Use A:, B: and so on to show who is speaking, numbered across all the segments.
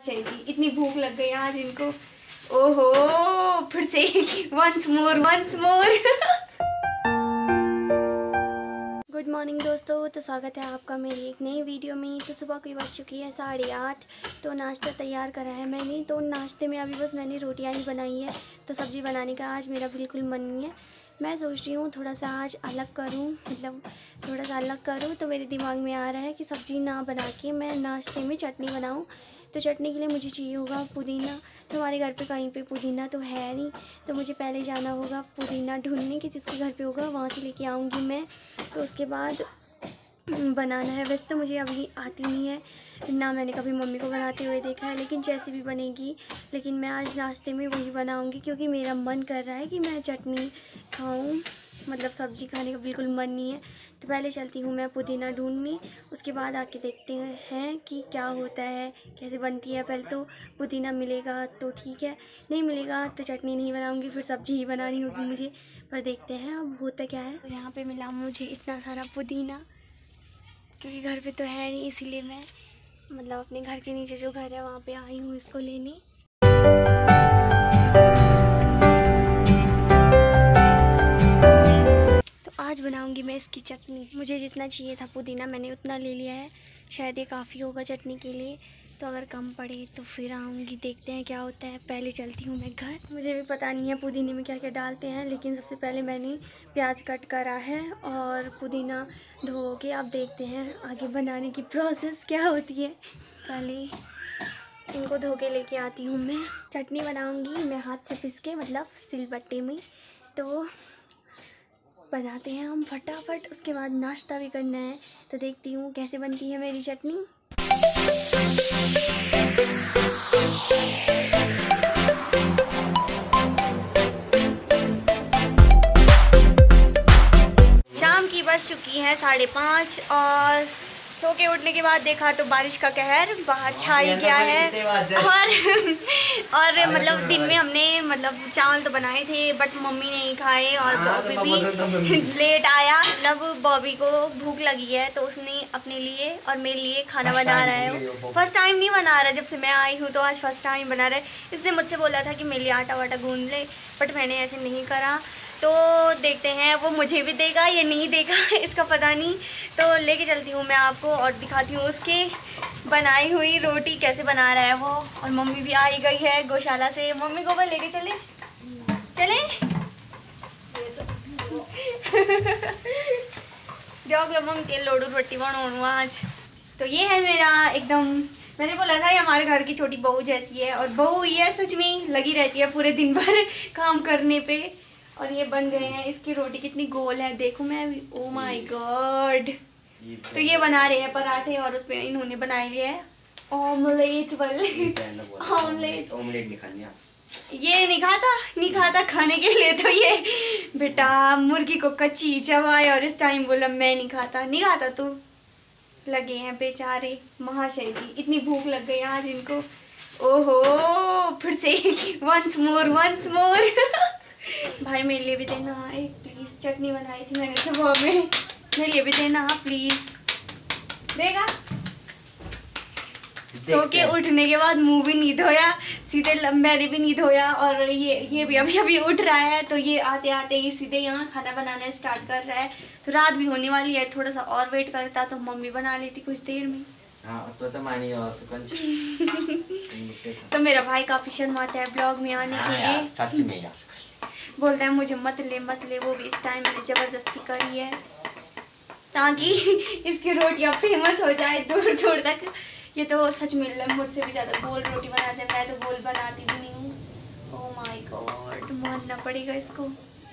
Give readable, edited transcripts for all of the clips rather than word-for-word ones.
A: जी इतनी भूख लग गई आज इनको। ओहो फिर से वंस मोर गुड मॉर्निंग दोस्तों, तो स्वागत है आपका मेरी एक नई वीडियो में। तो सुबह की बज चुकी है 8:30। तो नाश्ता तैयार करा है मैंने। तो नाश्ते में अभी बस मैंने रोटियां ही बनाई है। तो सब्ज़ी बनाने का आज मेरा बिल्कुल मन नहीं है। मैं सोच रही हूँ थोड़ा सा आज अलग करूँ, मतलब थोड़ा सा अलग करूँ। तो मेरे दिमाग में आ रहा है कि सब्ज़ी ना बना के मैं नाश्ते में चटनी बनाऊँ। तो चटनी के लिए मुझे चाहिए होगा पुदीना। तो हमारे घर पे कहीं पे पुदीना तो है नहीं, तो मुझे पहले जाना होगा पुदीना ढूंढने की। जिसके घर पे होगा वहाँ से लेके आऊँगी मैं। तो उसके बाद बनाना है। वैसे तो मुझे अभी आती नहीं है ना, मैंने कभी मम्मी को बनाते हुए देखा है, लेकिन जैसे भी बनेगी। लेकिन मैं आज नाश्ते में वही बनाऊँगी क्योंकि मेरा मन कर रहा है कि मैं चटनी खाऊँ, मतलब सब्ज़ी खाने का बिल्कुल मन नहीं है। तो पहले चलती हूँ मैं पुदीना ढूंढने, उसके बाद आके देखते हैं कि क्या होता है, कैसे बनती है। पहले तो पुदीना मिलेगा तो ठीक है, नहीं मिलेगा तो चटनी नहीं बनाऊँगी, फिर सब्ज़ी ही बनानी होगी मुझे। पर देखते हैं अब होता क्या है। तो यहाँ पे मिला मुझे इतना सारा पुदीना, क्योंकि घर पे तो है नहीं, इसीलिए मैं मतलब अपने घर के नीचे जो घर है वहाँ पे आई हूँ इसको लेने। आज बनाऊंगी मैं इसकी चटनी। मुझे जितना चाहिए था पुदीना मैंने उतना ले लिया है, शायद ये काफ़ी होगा चटनी के लिए। तो अगर कम पड़े तो फिर आऊँगी, देखते हैं क्या होता है। पहले चलती हूँ मैं घर। मुझे भी पता नहीं है पुदीने में क्या क्या डालते हैं, लेकिन सबसे पहले मैंने प्याज कट करा है और पुदीना धो के अब देखते हैं आगे बनाने की प्रोसेस क्या होती है। पहले इनको धो के लेके आती हूँ मैं। चटनी बनाऊँगी मैं हाथ से पीस के, मतलब सिलबट्टे में। तो बनाते हैं हम फटाफट, उसके बाद नाश्ता भी करना है। तो देखती हूँ कैसे बनती है मेरी चटनी। शाम की बज चुकी है 5:30 और सो के उठने के बाद देखा तो बारिश का कहर बाहर छा ही गया है। और मतलब दिन में हमने मतलब चावल तो बनाए थे, बट मम्मी नहीं खाए और बॉबी भी लेट आया। मतलब बॉबी को भूख लगी है तो उसने अपने लिए और मेरे लिए खाना बना रहा है। फर्स्ट टाइम नहीं बना रहा, जब से मैं आई हूँ तो आज फर्स्ट टाइम बना रहा है। इसने मुझसे बोला था कि मेरे लिए आटा वाटा गूंद ले, बट मैंने ऐसे नहीं करा। तो देखते हैं वो मुझे भी देगा या नहीं देगा इसका पता नहीं। तो लेके चलती हूँ मैं आपको और दिखाती हूँ उसके बनाई हुई रोटी कैसे बना रहा है वो। और मम्मी भी आई गई है गौशाला से। मम्मी को लेके चले तेल लोडू रोटी बनाऊँ आज। तो ये है मेरा एकदम, मैंने बोला था ये हमारे घर की छोटी बहू जैसी है, और बहू ये सच में लगी रहती है पूरे दिन भर काम करने पे। और ये बन गए हैं, इसकी रोटी कितनी गोल है देखो मैं अभी, ओ माय गॉड। तो ये बना रहे हैं पराठे और उस पे इन्होंने बनाए लिए है ऑमलेट वाले ऑमलेट ये नहीं खाता खाने के लिए। तो ये बेटा मुर्गी को कच्ची चबाए और इस टाइम बोला मैं नहीं खाता तू। लगे हैं बेचारे महाशय जी, इतनी भूख लग गई आज इनको। ओहो फिर से वंस मोर भाई मेरे लिए भी देना एक प्लीज़। चटनी बनाई थी मैंने सुबह में, मेरे लिए भी देना प्लीज़। देगा? सो के उठने के बाद मुंह भी नहीं धोया, सीधे मैंने भी नहीं धोया। और ये भी अभी उठ रहा है, तो ये आते आते ही सीधे यहाँ खाना बनाना स्टार्ट कर रहा है। तो रात भी होने वाली है, थोड़ा सा और वेट करता तो मम्मी बना लेती कुछ देर में। तो मेरा भाई काफ़ी शर्माता है ब्लॉग में आने के लिए,
B: सच में
A: बोलता है मुझे मत ले। वो भी इस टाइम मैंने ज़बरदस्ती करी है ताकि इसकी रोटियां फेमस हो जाए दूर दूर तक। ये तो सच में मुझसे भी ज़्यादा गोल रोटी बनाते हैं, मैं तो गोल बनाती भी नहीं हूँ। ओह माय गॉड, मानना पड़ेगा इसको।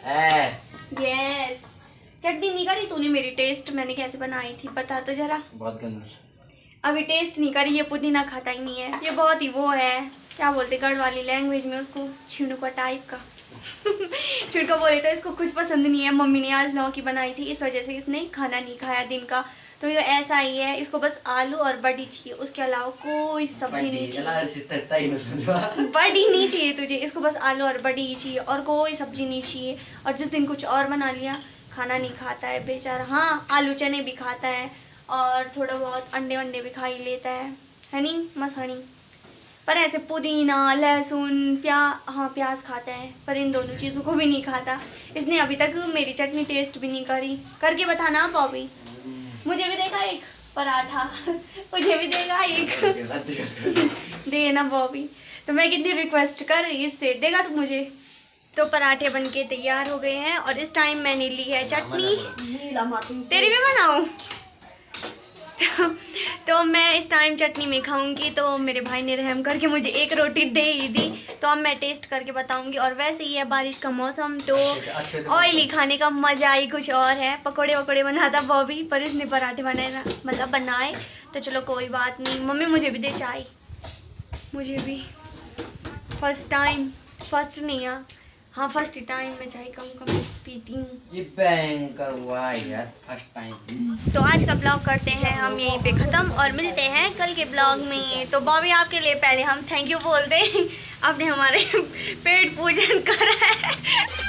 A: यस चटनी नहीं करी तूने मेरी टेस्ट, मैंने कैसे बनाई थी बता तो जरा।
B: बहुत गंदी
A: अभी टेस्ट नहीं करी, ये पुदीना खाता ही नहीं है। ये बहुत ही वो है, क्या बोलते गढ़ वाली लैंग्वेज में उसको, छिड़का टाइप का छिड़का बोले तो इसको कुछ पसंद नहीं है। मम्मी ने आज लौकी बनाई थी, इस वजह से इसने खाना नहीं खाया दिन का। तो ये ऐसा ही है, इसको बस आलू और बड़ी चाहिए, उसके अलावा कोई सब्जी नहीं चाहिए। बड़ी नहीं चाहिए तुझे, इसको बस आलू और बड़ी ही चाहिए और कोई सब्जी नहीं चाहिए। और जिस दिन कुछ और बना लिया खाना नहीं खाता है बेचारा। हाँ आलू चने भी खाता है और थोड़ा बहुत अंडे वंडे भी खा ही लेता है नहीं मस हनी। पर ऐसे पुदीना, लहसुन, प्याज खाता है, पर इन दोनों चीज़ों को भी नहीं खाता। इसने अभी तक मेरी चटनी टेस्ट भी नहीं करी। करके बताना बॉबी। मुझे भी देगा एक पराठा, मुझे भी देगा एक देना बॉबी। तो मैं कितनी रिक्वेस्ट कर रही इससे, देगा तो मुझे। तो पराठे बनके तैयार हो गए हैं और इस टाइम मैंने ली है चटनी। तेरी भी बनाऊँ? तो मैं इस टाइम चटनी में खाऊंगी। तो मेरे भाई ने रहम करके मुझे एक रोटी दे ही दी, तो अब मैं टेस्ट करके बताऊंगी। और वैसे ही है बारिश का मौसम, तो ऑयली खाने का मज़ा ही कुछ और है। पकोड़े वकोड़े बनाता बॉबी, पर इसने पराठे बनाए, मतलब बनाए। तो चलो कोई बात नहीं। मम्मी मुझे भी दे चाय, मुझे भी। फर्स्ट टाइम, फर्स्ट नहीं हाँ फर्स्ट टाइम मैं चाय कम पीती हूँ।
B: ये भयंकर हुआ है यार, फर्स्ट टाइम।
A: तो आज का ब्लॉग करते हैं हम यहीं पे ख़त्म और मिलते हैं कल के ब्लॉग में। तो बॉबी आपके लिए पहले हम थैंक यू बोल दें, आपने हमारे पेट पूजन करा है।